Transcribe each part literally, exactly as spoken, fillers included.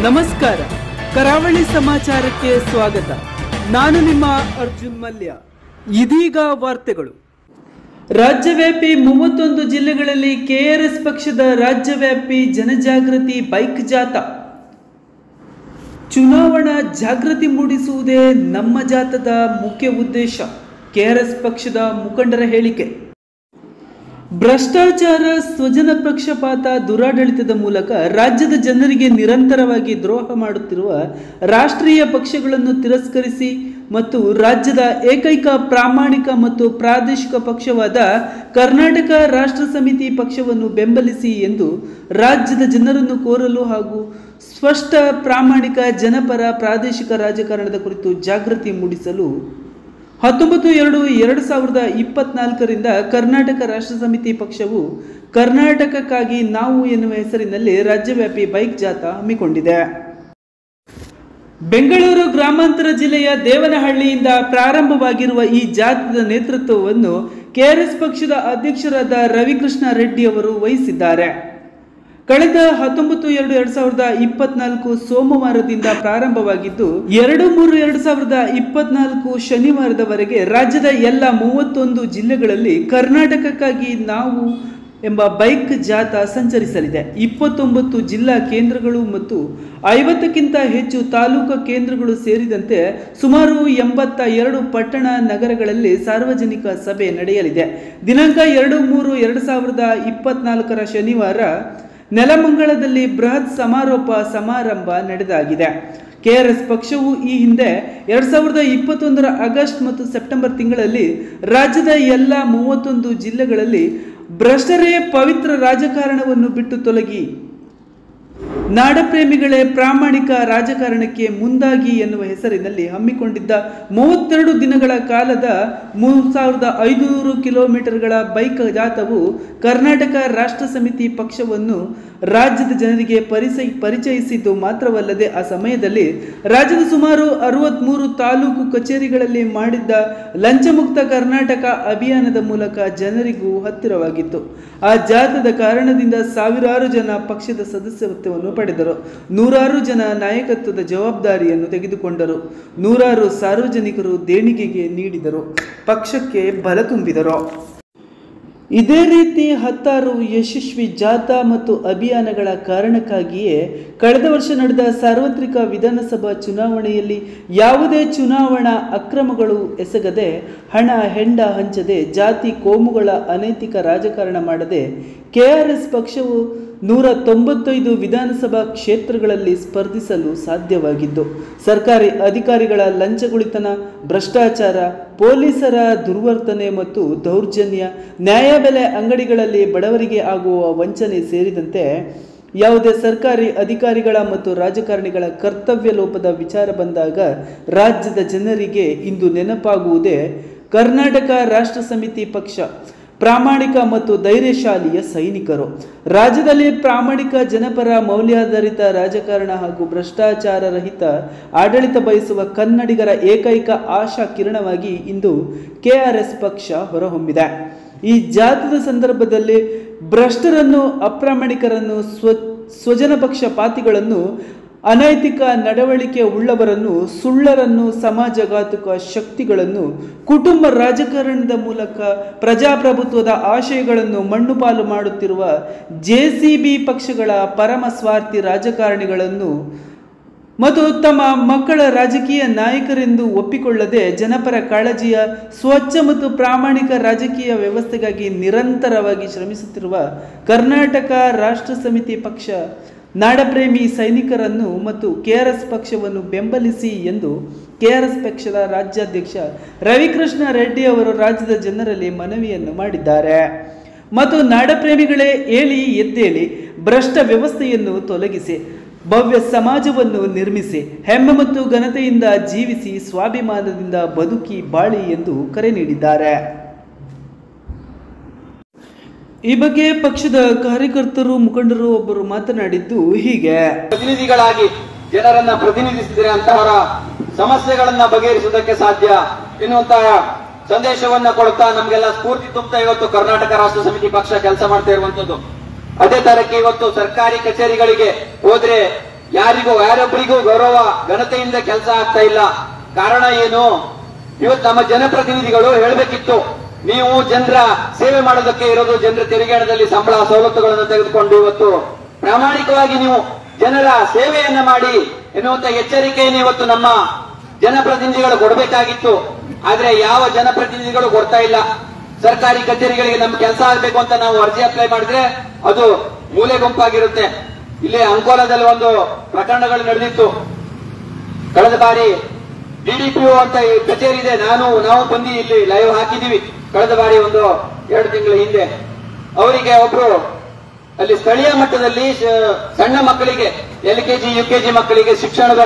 ನಮಸ್ಕಾರ, ಕರಾವಳಿ ಸಮಾಚಾರಕ್ಕೆ ಸ್ವಾಗತ. ನಾನು ನಿಮ್ಮ ಅರ್ಜುನ್ ಮಲ್ಯ. ಇದೀಗ ವಾರ್ತೆಗಳು. ರಾಜ್ಯವ್ಯಾಪಿ ಮೂವತ್ತೊಂದು ಜಿಲ್ಲೆಗಳಲ್ಲಿ ಕೆಆರ್ಎಸ್ ಪಕ್ಷದ ರಾಜ್ಯವ್ಯಾಪಿ ಜನಜಾಗೃತಿ ಬೈಕ್ ಜಾಥಾ. ಚುನಾವಣಾ ಜಾಗೃತಿ ಮೂಡಿಸುವುದೇ ನಮ್ಮ ಜಾಥಾದ ಮುಖ್ಯ ಉದ್ದೇಶ. ಕೆಆರ್ಎಸ್ ಪಕ್ಷದ ಮುಖಂಡರ ಹೇಳಿಕೆ. ಭ್ರಷ್ಟಾಚಾರ, ಸ್ವಜನ ಪಕ್ಷಪಾತ, ದುರಾಡಳಿತದ ಮೂಲಕ ರಾಜ್ಯದ ಜನರಿಗೆ ನಿರಂತರವಾಗಿ ದ್ರೋಹ ಮಾಡುತ್ತಿರುವ ರಾಷ್ಟ್ರೀಯ ಪಕ್ಷಗಳನ್ನು ತಿರಸ್ಕರಿಸಿ ಮತ್ತು ರಾಜ್ಯದ ಏಕೈಕ ಪ್ರಾಮಾಣಿಕ ಮತ್ತು ಪ್ರಾದೇಶಿಕ ಪಕ್ಷವಾದ ಕರ್ನಾಟಕ ರಾಷ್ಟ್ರ ಸಮಿತಿ ಪಕ್ಷವನ್ನು ಬೆಂಬಲಿಸಿ ಎಂದು ರಾಜ್ಯದ ಜನರನ್ನು ಕೋರಲು ಹಾಗೂ ಸ್ಪಷ್ಟ, ಪ್ರಾಮಾಣಿಕ, ಜನಪರ, ಪ್ರಾದೇಶಿಕ ರಾಜಕಾರಣದ ಕುರಿತು ಜಾಗೃತಿ ಮೂಡಿಸಲು ಹತ್ತೊಂಬತ್ತು ಎರಡು ಎರಡು ಸಾವಿರದ ಇಪ್ಪತ್ನಾಲ್ಕರಿಂದ ಕರ್ನಾಟಕ ರಾಷ್ಟ್ರ ಸಮಿತಿ ಪಕ್ಷವು ಕರ್ನಾಟಕಕ್ಕಾಗಿ ನಾವು ಎನ್ನುವ ಹೆಸರಿನಲ್ಲಿ ರಾಜ್ಯವ್ಯಾಪಿ ಬೈಕ್ ಜಾಥಾ ಹಮ್ಮಿಕೊಂಡಿದೆ. ಬೆಂಗಳೂರು ಗ್ರಾಮಾಂತರ ಜಿಲ್ಲೆಯ ದೇವನಹಳ್ಳಿಯಿಂದ ಪ್ರಾರಂಭವಾಗಿರುವ ಈ ಜಾಥಾದ ನೇತೃತ್ವವನ್ನು ಕೆಆರ್ಎಸ್ ಪಕ್ಷದ ಅಧ್ಯಕ್ಷರಾದ ರವಿಕೃಷ್ಣ ರೆಡ್ಡಿ ಅವರು ವಹಿಸಿದ್ದಾರೆ. ಕಳೆದ ಹತ್ತೊಂಬತ್ತು ಎರಡು ಎರಡ್ ಸಾವಿರದ ಇಪ್ಪತ್ನಾಲ್ಕು ಸೋಮವಾರದಿಂದ ಪ್ರಾರಂಭವಾಗಿದ್ದು ಎರಡು ಮೂರು ಎರಡು ಸಾವಿರದ ಇಪ್ಪತ್ನಾಲ್ಕು ಶನಿವಾರದವರೆಗೆ ರಾಜ್ಯದ ಎಲ್ಲ ಮೂವತ್ತೊಂದು ಜಿಲ್ಲೆಗಳಲ್ಲಿ ಕರ್ನಾಟಕಕ್ಕಾಗಿ ನಾವು ಎಂಬ ಬೈಕ್ ಜಾಥಾ ಸಂಚರಿಸಲಿದೆ. ಇಪ್ಪತ್ತೊಂಬತ್ತು ಜಿಲ್ಲಾ ಕೇಂದ್ರಗಳು ಮತ್ತು ಐವತ್ತಕ್ಕಿಂತ ಹೆಚ್ಚು ತಾಲೂಕು ಕೇಂದ್ರಗಳು ಸೇರಿದಂತೆ ಸುಮಾರು ಎಂಬತ್ತ ಎರಡು ಪಟ್ಟಣ ನಗರಗಳಲ್ಲಿ ಸಾರ್ವಜನಿಕ ಸಭೆ ನಡೆಯಲಿದೆ. ದಿನಾಂಕ ಎರಡು ಮೂರು ಎರಡು ಸಾವಿರದ ಇಪ್ಪತ್ನಾಲ್ಕರ ಶನಿವಾರ ನೆಲಮಂಗಲದಲ್ಲಿ ಬೃಹತ್ ಸಮಾರೋಪ ಸಮಾರಂಭ ನಡೆದಾಗಿದೆ. ಕೆಆರ್ಎಸ್ ಪಕ್ಷವು ಈ ಹಿಂದೆ ಎರಡ್ ಸಾವಿರದ ಇಪ್ಪತ್ತೊಂದರ ಆಗಸ್ಟ್ ಮತ್ತು ಸೆಪ್ಟೆಂಬರ್ ತಿಂಗಳಲ್ಲಿ ರಾಜ್ಯದ ಎಲ್ಲ ಮೂವತ್ತೊಂದು ಜಿಲ್ಲೆಗಳಲ್ಲಿ ಭ್ರಷ್ಟರೇ ಪವಿತ್ರ ರಾಜಕಾರಣವನ್ನು ಬಿಟ್ಟು ತೊಲಗಿ ನಾಡಪ್ರೇಮಿಗಳೇ ಪ್ರಾಮಾಣಿಕ ರಾಜಕಾರಣಕ್ಕೆ ಮುಂದಾಗಿ ಎನ್ನುವ ಹೆಸರಿನಲ್ಲಿ ಹಮ್ಮಿಕೊಂಡಿದ್ದ ಮೂವತ್ತೆರಡು ದಿನಗಳ ಕಾಲದ ಮೂರು ಸಾವಿರದ ಐದುನೂರು ಕಿಲೋಮೀಟರ್ಗಳ ಬೈಕ್ ಜಾಥಾವು ಕರ್ನಾಟಕ ರಾಷ್ಟ್ರ ಸಮಿತಿ ಪಕ್ಷವನ್ನು ರಾಜ್ಯದ ಜನರಿಗೆ ಪರಿಚಯ ಪರಿಚಯಿಸಿದ್ದು ಮಾತ್ರವಲ್ಲದೆ ಆ ಸಮಯದಲ್ಲಿ ರಾಜ್ಯದ ಸುಮಾರು ಅರವತ್ಮೂರು ತಾಲೂಕು ಕಚೇರಿಗಳಲ್ಲಿ ಮಾಡಿದ್ದ ಲಂಚಮುಕ್ತ ಕರ್ನಾಟಕ ಅಭಿಯಾನದ ಮೂಲಕ ಜನರಿಗೂ ಹತ್ತಿರವಾಗಿತ್ತು. ಆ ಜಾಥಾದ ಕಾರಣದಿಂದ ಸಾವಿರಾರು ಜನ ಪಕ್ಷದ ಸದಸ್ಯತ್ವವನ್ನು ಪಡೆದರು. ನೂರಾರು ಜನ ನಾಯಕತ್ವದ ಜವಾಬ್ದಾರಿಯನ್ನು ತೆಗೆದುಕೊಂಡರು. ನೂರಾರು ಸಾರ್ವಜನಿಕರು ದೇಣಿಗೆಗೆ ನೀಡಿದರು, ಪಕ್ಷಕ್ಕೆ ಬಲ ತುಂಬಿದರು. ಇದೇ ರೀತಿ ಹತ್ತಾರು ಯಶಸ್ವಿ ಜಾಥಾ ಮತ್ತು ಅಭಿಯಾನಗಳ ಕಾರಣಕ್ಕಾಗಿಯೇ ಕಳೆದ ವರ್ಷ ನಡೆದ ಸಾರ್ವತ್ರಿಕ ವಿಧಾನಸಭಾ ಚುನಾವಣೆಯಲ್ಲಿ ಯಾವುದೇ ಚುನಾವಣಾ ಅಕ್ರಮಗಳು ಎಸಗದೆ, ಹಣ ಹೆಂಡ ಹಂಚದೆ, ಜಾತಿ ಕೋಮುಗಳ ಅನೈತಿಕ ರಾಜಕಾರಣ ಮಾಡದೆ ಕೆಆರ್ಎಸ್ ಪಕ್ಷವು ನೂರ ತೊಂಬತ್ತೈದು ವಿಧಾನಸಭಾ ಕ್ಷೇತ್ರಗಳಲ್ಲಿ ಸ್ಪರ್ಧಿಸಲು ಸಾಧ್ಯವಾಗಿದ್ದು, ಸರ್ಕಾರಿ ಅಧಿಕಾರಿಗಳ ಲಂಚಗುಳಿತನ, ಭ್ರಷ್ಟಾಚಾರ, ಪೊಲೀಸರ ದುರ್ವರ್ತನೆ ಮತ್ತು ದೌರ್ಜನ್ಯ, ನ್ಯಾಯಬೆಲೆ ಅಂಗಡಿಗಳಲ್ಲಿ ಬಡವರಿಗೆ ಆಗುವ ವಂಚನೆ ಸೇರಿದಂತೆ ಯಾವುದೇ ಸರ್ಕಾರಿ ಅಧಿಕಾರಿಗಳ ಮತ್ತು ರಾಜಕಾರಣಿಗಳ ಕರ್ತವ್ಯ ಲೋಪದ ವಿಚಾರ ಬಂದಾಗ ರಾಜ್ಯದ ಜನರಿಗೆ ಇಂದು ನೆನಪಾಗುವುದೇ ಕರ್ನಾಟಕ ರಾಷ್ಟ್ರ ಸಮಿತಿ ಪಕ್ಷ. ಪ್ರಾಮಾಣಿಕ ಮತ್ತು ಧೈರ್ಯಶಾಲಿಯ ಸೈನಿಕರು. ರಾಜ್ಯದಲ್ಲಿ ಪ್ರಾಮಾಣಿಕ, ಜನಪರ, ಮೌಲ್ಯಾಧಾರಿತ ರಾಜಕಾರಣ ಹಾಗೂ ಭ್ರಷ್ಟಾಚಾರ ರಹಿತ ಆಡಳಿತ ಬಯಸುವ ಕನ್ನಡಿಗರ ಏಕೈಕ ಆಶಾ ಕಿರಣವಾಗಿ ಇಂದು ಕೆಆರ್ಎಸ್ ಪಕ್ಷ ಹೊರಹೊಮ್ಮಿದೆ. ಈ ಜಾಥಾದ ಸಂದರ್ಭದಲ್ಲಿ ಭ್ರಷ್ಟರನ್ನು, ಅಪ್ರಾಮಾಣಿಕರನ್ನು, ಸ್ವ ಸ್ವಜನ ಪಕ್ಷಪಾತಿಗಳನ್ನು, ಅನೈತಿಕ ನಡವಳಿಕೆ ಉಳ್ಳವರನ್ನು, ಸುಳ್ಳರನ್ನು, ಸಮಾಜಘಾತುಕ ಶಕ್ತಿಗಳನ್ನು, ಕುಟುಂಬ ರಾಜಕಾರಣದ ಮೂಲಕ ಪ್ರಜಾಪ್ರಭುತ್ವದ ಆಶಯಗಳನ್ನು ಮಣ್ಣುಪಾಲು ಮಾಡುತ್ತಿರುವ ಜೆಸಿಬಿ ಪಕ್ಷಗಳ ಪರಮ ಸ್ವಾರ್ಥಿ ರಾಜಕಾರಣಿಗಳನ್ನು ಮತ್ತು ತಮ್ಮ ಮಕ್ಕಳ ರಾಜಕೀಯ ನಾಯಕರೆಂದು ಒಪ್ಪಿಕೊಳ್ಳದೆ ಜನಪರ ಕಾಳಜಿಯ, ಸ್ವಚ್ಛ ಮತ್ತು ಪ್ರಾಮಾಣಿಕ ರಾಜಕೀಯ ವ್ಯವಸ್ಥೆಗಾಗಿ ನಿರಂತರವಾಗಿ ಶ್ರಮಿಸುತ್ತಿರುವ ಕರ್ನಾಟಕ ರಾಷ್ಟ್ರ ಸಮಿತಿ ಪಕ್ಷ ನಾಡಪ್ರೇಮಿ ಸೈನಿಕರನ್ನು ಮತ್ತು ಕೆಆರ್ಎಸ್ ಪಕ್ಷವನ್ನು ಬೆಂಬಲಿಸಿ ಎಂದು ಕೆಆರ್ಎಸ್ ಪಕ್ಷದ ರಾಜ್ಯಾಧ್ಯಕ್ಷ ರವಿಕೃಷ್ಣ ರೆಡ್ಡಿ ಅವರು ರಾಜ್ಯದ ಜನರಲ್ಲಿ ಮನವಿಯನ್ನು ಮಾಡಿದ್ದಾರೆ. ಮತ್ತು ನಾಡಪ್ರೇಮಿಗಳೇ, ಏಳಿ ಎದ್ದೇಳಿ, ಭ್ರಷ್ಟ ವ್ಯವಸ್ಥೆಯನ್ನು ತೊಲಗಿಸಿ, ಭವ್ಯ ಸಮಾಜವನ್ನು ನಿರ್ಮಿಸಿ, ಹೆಮ್ಮೆ ಮತ್ತು ಘನತೆಯಿಂದ ಜೀವಿಸಿ, ಸ್ವಾಭಿಮಾನದಿಂದ ಬದುಕಿ ಬಾಳಿ ಎಂದು ಕರೆ ನೀಡಿದ್ದಾರೆ. ಈ ಬಗ್ಗೆ ಪಕ್ಷದ ಕಾರ್ಯಕರ್ತರು, ಮುಖಂಡರು ಒಬ್ಬರು ಮಾತನಾಡಿದ್ದು ಹೀಗೆ. ಪ್ರತಿನಿಧಿಗಳಾಗಿ ಜನರನ್ನ ಪ್ರತಿನಿಧಿಸಿದರೆ ಅಂತವರ ಸಮಸ್ಯೆಗಳನ್ನ ಬಗೆಹರಿಸುವುದಕ್ಕೆ ಸಾಧ್ಯ ಎನ್ನುವಂತಹ ಸಂದೇಶವನ್ನ ಕೊಡ್ತಾ ನಮ್ಗೆಲ್ಲ ಸ್ಫೂರ್ತಿ ತುಂಬುತ್ತಾ ಇವತ್ತು ಕರ್ನಾಟಕ ರಾಷ್ಟ್ರ ಸಮಿತಿ ಪಕ್ಷ ಕೆಲಸ ಮಾಡ್ತಾ ಇರುವಂತದ್ದು. ಅದೇ ತರಕ್ಕೆ ಇವತ್ತು ಸರ್ಕಾರಿ ಕಚೇರಿಗಳಿಗೆ ಹೋದ್ರೆ ಯಾರಿಗೂ ಯಾರೊಬ್ಬರಿಗೂ ಗೌರವ ಘನತೆಯಿಂದ ಕೆಲಸ ಆಗ್ತಾ ಇಲ್ಲ. ಕಾರಣ ಏನು? ಇವತ್ತು ನಮ್ಮ ಜನಪ್ರತಿನಿಧಿಗಳು ಹೇಳಬೇಕಿತ್ತು, ನೀವು ಜನರ ಸೇವೆ ಮಾಡೋದಕ್ಕೆ ಇರೋದು, ಜನರ ತೆರಿಗೆ ಹಣದಲ್ಲಿ ಸಂಬಳ ಸವಲತ್ತುಗಳನ್ನು ತೆಗೆದುಕೊಂಡು ಇವತ್ತು ಪ್ರಾಮಾಣಿಕವಾಗಿ ನೀವು ಜನರ ಸೇವೆಯನ್ನ ಮಾಡಿ ಎನ್ನುವಂತ ಎಚ್ಚರಿಕೆಯನ್ನು ಇವತ್ತು ನಮ್ಮ ಜನಪ್ರತಿನಿಧಿಗಳು ಕೊಡಬೇಕಾಗಿತ್ತು. ಆದ್ರೆ ಯಾವ ಜನಪ್ರತಿನಿಧಿಗಳು ಕೊಡ್ತಾ ಇಲ್ಲ. ಸರ್ಕಾರಿ ಕಚೇರಿಗಳಿಗೆ ನಮ್ಮ ಕೆಲಸ ಆಗ್ಬೇಕು ಅಂತ ನಾವು ಅರ್ಜಿ ಅಪ್ಲೈ ಮಾಡಿದ್ರೆ ಅದು ಮೂಲೆ ಗುಂಪಾಗಿರುತ್ತೆ. ಇಲ್ಲಿ ಅಂಕೋಲಾದಲ್ಲಿ ಒಂದು ಪ್ರಕರಣಗಳು ನಡೆದಿತ್ತು. ಕಳೆದ ಬಾರಿ ಡಿಡಿಪಿಒ ಅಂತ ಕಚೇರಿ ಇದೆ, ನಾನು ನಾವು ಬಂದು ಇಲ್ಲಿ ಲೈವ್ ಹಾಕಿದೀವಿ. ಕಳೆದ ಬಾರಿ ಒಂದು ಎರಡು ತಿಂಗಳ ಹಿಂದೆ ಅವರಿಗೆ ಒಬ್ರು ಅಲ್ಲಿ ಸ್ಥಳೀಯ ಮಟ್ಟದಲ್ಲಿ ಸಣ್ಣ ಮಕ್ಕಳಿಗೆ, ಎಲ್ ಕೆಜಿ ಯು ಕೆಜಿ ಮಕ್ಕಳಿಗೆ ಶಿಕ್ಷಣದ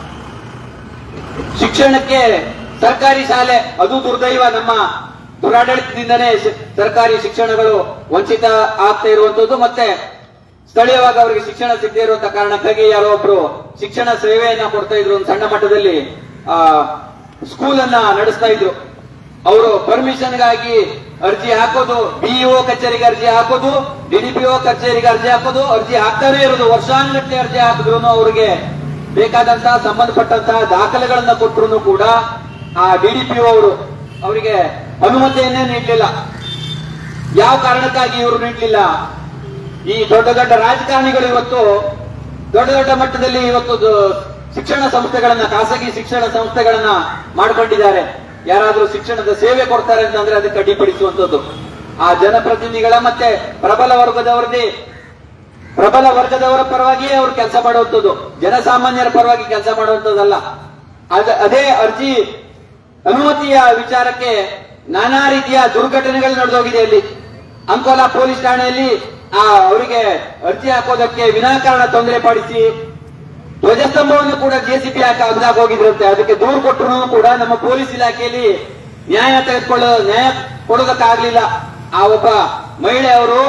ಶಿಕ್ಷಣಕ್ಕೆ ಸರ್ಕಾರಿ ಶಾಲೆ, ಅದು ದುರ್ದೈವ, ನಮ್ಮ ದುರಾಡಳಿತದಿಂದನೇ ಸರ್ಕಾರಿ ಶಿಕ್ಷಣಗಳು ವಂಚಿತ ಆಗ್ತಾ ಇರುವಂತದ್ದು, ಮತ್ತೆ ಸ್ಥಳೀಯವಾಗಿ ಅವರಿಗೆ ಶಿಕ್ಷಣ ಸಿಗದೇ ಇರುವಂತ ಕಾರಣಕ್ಕಾಗಿ ಯಾರೋ ಒಬ್ರು ಶಿಕ್ಷಣ ಸೇವೆಯನ್ನ ಕೊಡ್ತಾ ಇದ್ರು. ಒಂದು ಸಣ್ಣ ಮಟ್ಟದಲ್ಲಿ ಆ ಸ್ಕೂಲ್ ಅನ್ನ ನಡೆಸ್ತಾ ಇದ್ರು. ಅವರು ಪರ್ಮಿಷನ್ಗಾಗಿ ಅರ್ಜಿ ಹಾಕೋದು, ಬಿಇಒ ಕಚೇರಿಗೆ ಅರ್ಜಿ ಹಾಕೋದು, ಡಿಡಿಪಿಒ ಕಚೇರಿಗೆ ಅರ್ಜಿ ಹಾಕೋದು, ಅರ್ಜಿ ಹಾಕ್ತಾನೆ ಇರೋದು. ವರ್ಷಾನುಗಟ್ಟಲೆ ಅರ್ಜಿ ಹಾಕಿದ್ರು ಅವರಿಗೆ ಬೇಕಾದಂತಹ ಸಂಬಂಧಪಟ್ಟಂತಹ ದಾಖಲೆಗಳನ್ನ ಕೊಟ್ಟರು ಕೂಡ ಆ ಡಿಡಿಪಿಒ ಅವರು ಅವರಿಗೆ ಅನುಮತಿಯನ್ನೇ ನೀಡಲಿಲ್ಲ. ಯಾವ ಕಾರಣಕ್ಕಾಗಿ ಇವರು ನೀಡಲಿಲ್ಲ? ಈ ದೊಡ್ಡ ದೊಡ್ಡ ರಾಜಕಾರಣಿಗಳು ಇವತ್ತು ದೊಡ್ಡ ದೊಡ್ಡ ಮಟ್ಟದಲ್ಲಿ ಇವತ್ತು ಶಿಕ್ಷಣ ಸಂಸ್ಥೆಗಳನ್ನ, ಖಾಸಗಿ ಶಿಕ್ಷಣ ಸಂಸ್ಥೆಗಳನ್ನ ಮಾಡಿಕೊಂಡಿದ್ದಾರೆ. ಯಾರಾದ್ರೂ ಶಿಕ್ಷಣದ ಸೇವೆ ಕೊಡ್ತಾರೆ ಅಂತಂದ್ರೆ ಅದಕ್ಕೆ ಅಡ್ಡಿಪಡಿಸುವಂತದ್ದು ಆ ಜನಪ್ರತಿನಿಧಿಗಳ ಮತ್ತೆ ಪ್ರಬಲ ವರ್ಗದವರದೇ ಪ್ರಬಲ ವರ್ಗದವರ ಪರವಾಗಿಯೇ ಅವರು ಕೆಲಸ ಮಾಡುವಂಥದ್ದು, ಜನಸಾಮಾನ್ಯರ ಪರವಾಗಿ ಕೆಲಸ ಮಾಡುವಂಥದ್ದಲ್ಲ. ಅದೇ ಅರ್ಜಿ ಅನುಮತಿಯ ವಿಚಾರಕ್ಕೆ ನಾನಾ ರೀತಿಯ ದುರ್ಘಟನೆಗಳು ನಡೆದೋಗಿದೆ. ಅಲ್ಲಿ ಅಂಕೋಲಾ ಪೊಲೀಸ್ ಠಾಣೆಯಲ್ಲಿ ಆ ಅವರಿಗೆ ಅರ್ಜಿ ಹಾಕೋದಕ್ಕೆ ವಿನಾಕಾರಣ ತೊಂದರೆ ಪಡಿಸಿ ಧ್ವಜಸ್ತಂಭವನ್ನು ಕೂಡ ಜೆಸಿಬಿ ಹಾಕಿ ಅಗ್ದಾಗ ಹೋಗಿದ್ರಂತೆ. ಅದಕ್ಕೆ ದೂರು ಕೊಟ್ಟರು ಕೂಡ ನಮ್ಮ ಪೊಲೀಸ್ ಇಲಾಖೆಯಲ್ಲಿ ನ್ಯಾಯ ತೆಗೆದುಕೊಳ್ಳೋ ನ್ಯಾಯ ಕೊಡೋದಕ್ಕಾಗ್ಲಿಲ್ಲ. ಆ ಒಬ್ಬ ಮಹಿಳೆ ಅವರು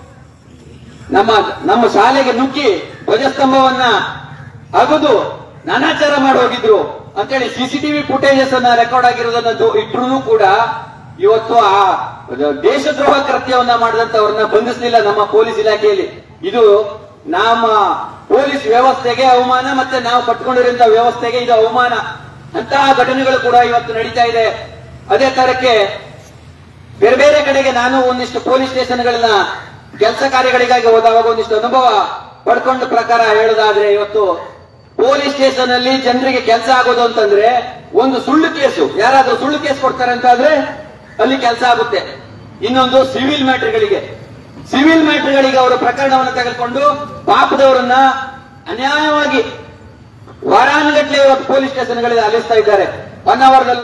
ನಮ್ಮ ನಮ್ಮ ಶಾಲೆಗೆ ನುಗ್ಗಿ ಧ್ವಜಸ್ತಂಭವನ್ನ ಅಗದು ನಾನಾಚಾರ ಮಾಡಿ ಹೋಗಿದ್ರು ಅಂತೇಳಿ ಸಿಸಿಟಿವಿ ಫುಟೇಜಸ್ ಅನ್ನ ರೆಕಾರ್ಡ್ ಆಗಿರೋದನ್ನ ಇಟ್ರು ಕೂಡ ಇವತ್ತು ಆ ದೇಶದ್ರೋಹ ಕೃತ್ಯವನ್ನ ಮಾಡಿದಂತವ್ರನ್ನ ಬಂಧಿಸಲಿಲ್ಲ ನಮ್ಮ ಪೊಲೀಸ್ ಇಲಾಖೆಯಲ್ಲಿ. ಇದು ನಮ್ಮ ಪೊಲೀಸ್ ವ್ಯವಸ್ಥೆಗೆ ಅವಮಾನ, ಮತ್ತೆ ನಾವು ಕಟ್ಕೊಂಡಿರುವಂತಹ ವ್ಯವಸ್ಥೆಗೆ ಇದು ಅವಮಾನ. ಅಂತಹ ಘಟನೆಗಳು ಕೂಡ ಇವತ್ತು ನಡೀತಾ ಇದೆ. ಅದೇ ತರಕ್ಕೆ ಬೇರೆ ಬೇರೆ ಕಡೆಗೆ ನಾನು ಒಂದಿಷ್ಟು ಪೊಲೀಸ್ ಸ್ಟೇಷನ್ಗಳನ್ನ ಕೆಲಸ ಕಾರ್ಯಗಳಿಗಾಗಿ ಹೋದಾಗ ಒಂದಿಷ್ಟು ಅನುಭವ ಪಡ್ಕೊಂಡ ಪ್ರಕಾರ ಹೇಳೋದಾದ್ರೆ, ಇವತ್ತು ಪೊಲೀಸ್ ಸ್ಟೇಷನ್ ಅಲ್ಲಿ ಜನರಿಗೆ ಕೆಲಸ ಆಗೋದು ಅಂತಂದ್ರೆ ಒಂದು ಸುಳ್ಳು ಕೇಸು, ಯಾರಾದ್ರೂ ಸುಳ್ಳು ಕೇಸ್ ಕೊಡ್ತಾರೆ ಅಂತ ಆದ್ರೆ ಅಲ್ಲಿ ಕೆಲಸ ಆಗುತ್ತೆ. ಇನ್ನೊಂದು ಸಿವಿಲ್ ಮ್ಯಾಟರ್ಗಳಿಗೆ ಸಿವಿಲ್ ಮ್ಯಾಟರ್ಗಳಿಗೆ ಅವರು ಪ್ರಕರಣವನ್ನು ತೆಗೆದುಕೊಂಡು ಪಾಪದವರನ್ನ ಅನ್ಯಾಯವಾಗಿ ವಾರಾನುಗಟ್ಟಲೆ ಇವತ್ತು ಪೊಲೀಸ್ ಸ್ಟೇಷನ್ಗಳಲ್ಲಿ ಅಲಿಸ್ತಾ ಇದ್ದಾರೆ. ಹೊನ್ನಾವರದಲ್ಲಿ